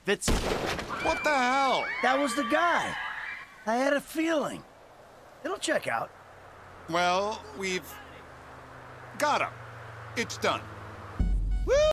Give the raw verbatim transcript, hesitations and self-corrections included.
Fitz. What the hell? That was the guy. I had a feeling. It'll check out. Well, we've got him. It's done.